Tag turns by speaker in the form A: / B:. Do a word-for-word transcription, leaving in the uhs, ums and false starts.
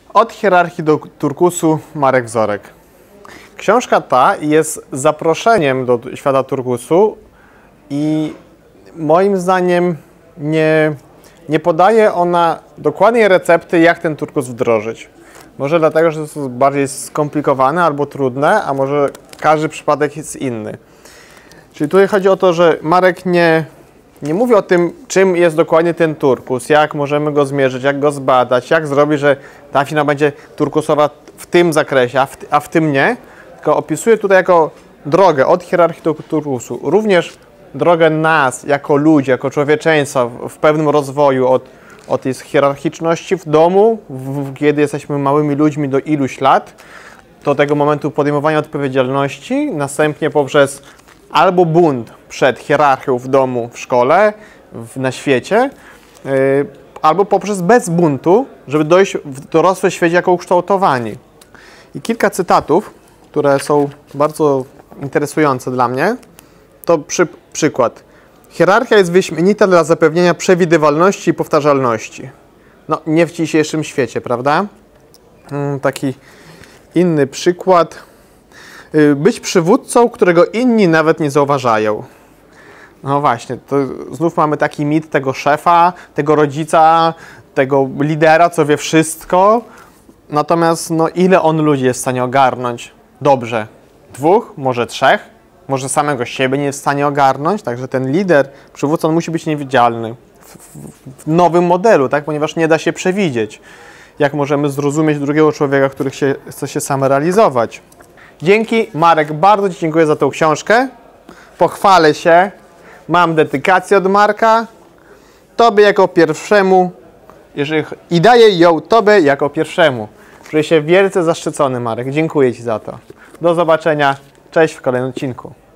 A: Od hierarchii do turkusu Marek Wzorek. Książka ta jest zaproszeniem do świata turkusu i moim zdaniem nie, nie podaje ona dokładnej recepty, jak ten turkus wdrożyć. Może dlatego, że to jest bardziej skomplikowane albo trudne, a może każdy przypadek jest inny. Czyli tutaj chodzi o to, że Marek nie, nie mówi o tym, czym jest dokładnie ten turkus, jak możemy go zmierzyć, jak go zbadać, jak zrobić, że ta firma będzie turkusowa w tym zakresie, a w, a w tym nie. Tylko opisuje tutaj jako drogę od hierarchii do turkusu. Również drogę nas, jako ludzi, jako człowieczeństwa w, w pewnym rozwoju od, od tej hierarchiczności w domu, w, kiedy jesteśmy małymi ludźmi do iluś lat, do tego momentu podejmowania odpowiedzialności, następnie poprzez albo bunt przed hierarchią w domu, w szkole, w, na świecie, yy, albo poprzez bez buntu, żeby dojść w dorosłym świecie jako ukształtowani. I kilka cytatów, które są bardzo interesujące dla mnie, to przy, przykład. Hierarchia jest wyśmienita dla zapewnienia przewidywalności i powtarzalności. No, nie w dzisiejszym świecie, prawda? Hmm, taki inny przykład. Być przywódcą, którego inni nawet nie zauważają. No właśnie, to znów mamy taki mit tego szefa, tego rodzica, tego lidera, co wie wszystko. Natomiast no, ile on ludzi jest w stanie ogarnąć? Dobrze. Dwóch, może trzech, może samego siebie nie jest w stanie ogarnąć. Także ten lider, przywódca, on musi być niewidzialny w, w, w nowym modelu, tak? Ponieważ nie da się przewidzieć, jak możemy zrozumieć drugiego człowieka, który się, chce się sam realizować. Dzięki, Marek, bardzo Ci dziękuję za tą książkę. Pochwalę się. Mam dedykację od Marka. Tobie jako pierwszemu jeżeli, i daję ją Tobie jako pierwszemu. Czuję się wielce zaszczycony, Marek. Dziękuję Ci za to. Do zobaczenia. Cześć w kolejnym odcinku.